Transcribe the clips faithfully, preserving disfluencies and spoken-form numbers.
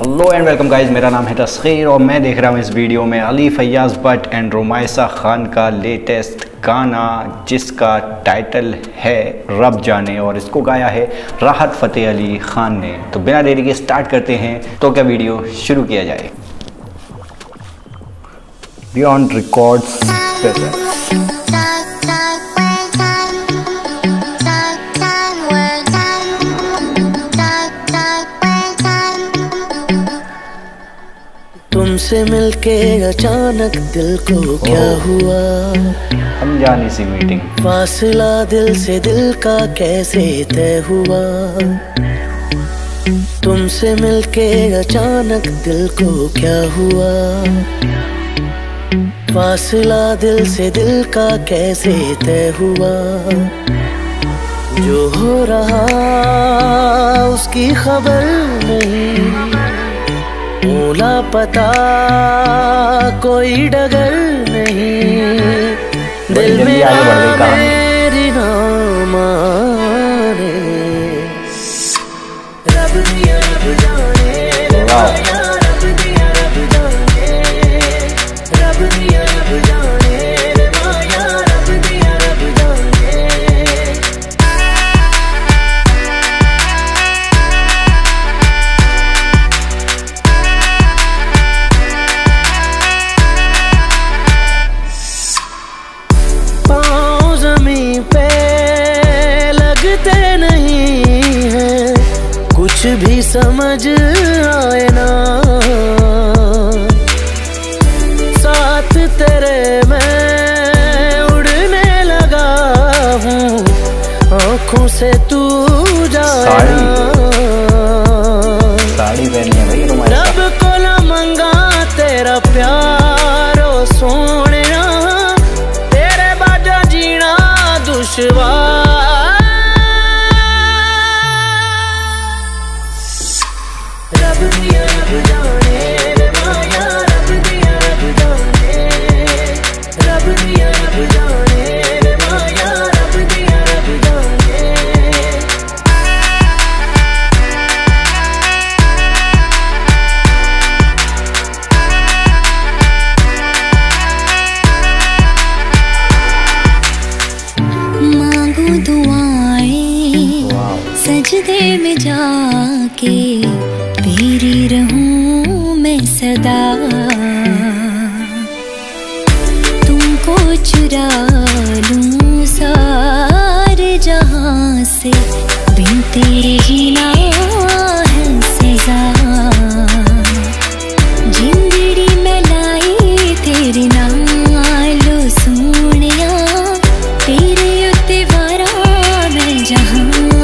Hello and welcome guys, मेरा नाम है तस्खीर और मैं देख रहा हूँ इस वीडियो में अली फैयाज़ भट्ट एंड रुमाइसा खान का लेटेस्ट गाना जिसका टाइटल है रब जाने और इसको गाया है राहत फ़तेह अली खान ने। तो बिना देरी के स्टार्ट करते हैं, तो क्या वीडियो शुरू किया जाए। बियॉन्ड रिकॉर्ड्स तुमसे मिलके अचानक दिल को क्या हुआ, अनजानी सी मीटिंग, फासला दिल से दिल का कैसे तय हुआ। तुमसे मिलके अचानक दिल को क्या हुआ, फासला दिल से दिल का कैसे तय हुआ। जो हो रहा उसकी खबर नहीं, भूला पता कोई डगर नहीं, दिल में मेरी ना माने। रब दिया रब जाने, रब दिया रब जाने, रब दिया रब जाने, माया रब दिया रब जाने। कुछ भी समझ आए ना, साथ तेरे मैं उड़ने लगा हूँ, आँखों से तू जाए ना। साड़ी पहनी है भाई रुमाइसा। रब को ना मंगा तेरा प्यार ओ सोने, तेरे बाजा जीना दुश्वार। रब दिया रब जाने, माया रब दिया रब जाने, रब दिया रब जाने, माया रब दिया रब जाने। मांगू दुआएं सजदे में जाके, तेरी रहूं मैं सदा। तुमको चुरा लूं सारे जहां से, बिन तेरे जीना है सजा। जिंदड़ी में लाई तेरे नालो सोनिया, तेरे उत्ते वारा मैं जहां।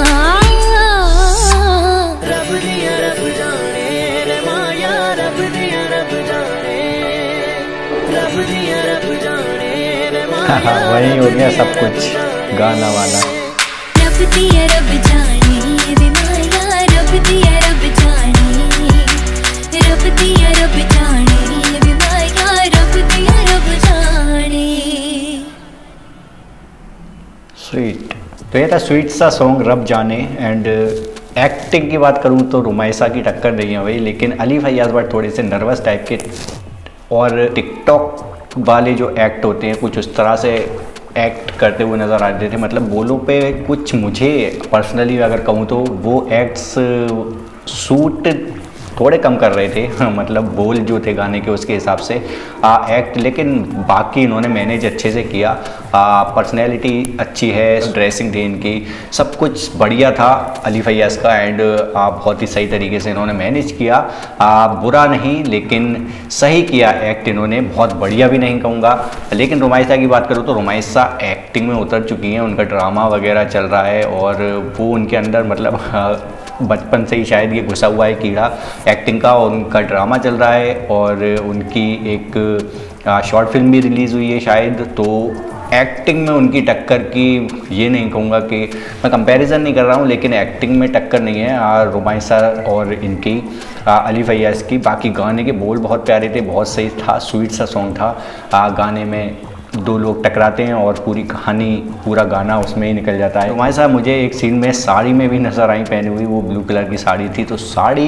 वही हो गया सब कुछ, गाना वाला। रब दिया रब जाने रे माया, रब दिया रब जाने, रब दिया रब जाने रे माया, रब दिया रब जाने। स्वीट, तो ये था स्वीट सा सॉन्ग रब जाने। एंड एक्टिंग की बात करूँ तो रुमाइसा की टक्कर नहीं है भाई, लेकिन अली फैयाज़ भट्ट थोड़े से नर्वस टाइप के और टिकटॉक वाले जो एक्ट होते हैं कुछ उस तरह से एक्ट करते हुए नज़र आ रहे थे। मतलब बोलों पे कुछ, मुझे पर्सनली अगर कहूँ तो वो एक्ट्स सूट थोड़े कम कर रहे थे मतलब बोल जो थे गाने के उसके हिसाब से आ, एक्ट, लेकिन बाकी इन्होंने मैनेज अच्छे से किया। पर्सनैलिटी अच्छी है, ड्रेसिंग थी इनकी, सब कुछ बढ़िया था अली फैयाज़ का। एंड आ, बहुत ही सही तरीके से इन्होंने मैनेज किया। आ, बुरा नहीं लेकिन सही किया एक्ट इन्होंने, बहुत बढ़िया भी नहीं कहूँगा। लेकिन रुमाइसा की बात करूँ तो रुमाइसा एक्टिंग में उतर चुकी हैं, उनका ड्रामा वगैरह चल रहा है और वो उनके अंदर मतलब बचपन से ही शायद ये घुसा हुआ है कीड़ा एक्टिंग का, और उनका ड्रामा चल रहा है। और उनकी एक शॉर्ट फिल्म भी रिलीज़ हुई है शायद, तो एक्टिंग में उनकी टक्कर की ये नहीं कहूँगा कि मैं कंपैरिजन नहीं कर रहा हूँ, लेकिन एक्टिंग में टक्कर नहीं है रुमाइसा और इनकी आ, अली फैयाज़ की। बाकी गाने के बोल बहुत प्यारे थे, बहुत सही था, स्वीट सा सॉन्ग था। आ, गाने में दो लोग टकराते हैं और पूरी कहानी, पूरा गाना उसमें ही निकल जाता है। रुमाइसा मुझे एक सीन में साड़ी में भी नज़र आई पहनी हुई, वो ब्लू कलर की साड़ी थी, तो साड़ी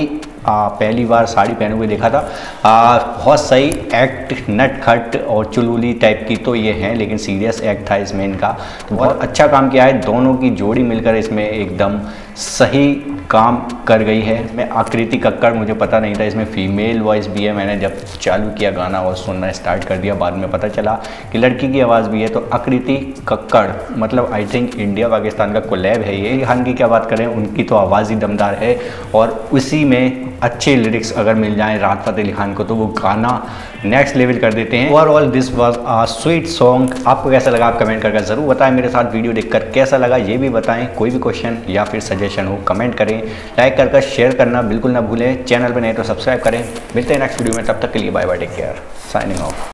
आ, पहली बार साड़ी पहने हुए देखा था। आ, बहुत सही एक्ट, नटखट और चुलबुली टाइप की तो ये हैं, लेकिन सीरियस एक्ट था इसमें इनका। तो बहुत अच्छा काम किया है, दोनों की जोड़ी मिलकर इसमें एकदम सही काम कर गई है। मैं आकृति कक्कड़, मुझे पता नहीं था इसमें फीमेल वॉइस भी है। मैंने जब चालू किया गाना और सुनना स्टार्ट कर दिया, बाद में पता चला कि लड़की की आवाज़ भी है। तो आकृति कक्कड़ मतलब आई थिंक इंडिया पाकिस्तान का कोलैब है ये। रिहान की क्या बात करें, उनकी तो आवाज़ ही दमदार है और उसी में अच्छे लिरिक्स अगर मिल जाएं राहत फ़तेह अली खान को तो वो गाना नेक्स्ट लेवल कर देते हैं। Overall this was a sweet song. आपको कैसा लगा आप कमेंट करके ज़रूर बताएं। मेरे साथ वीडियो देखकर कैसा लगा ये भी बताएं। कोई भी क्वेश्चन या फिर सजेशन हो कमेंट करें। लाइक कर कर शेयर करना बिल्कुल ना भूलें। चैनल पर नहीं तो सब्सक्राइब करें। मिलते हैं नेक्स्ट वीडियो में, तब तक के लिए bye bye, take care, signing of.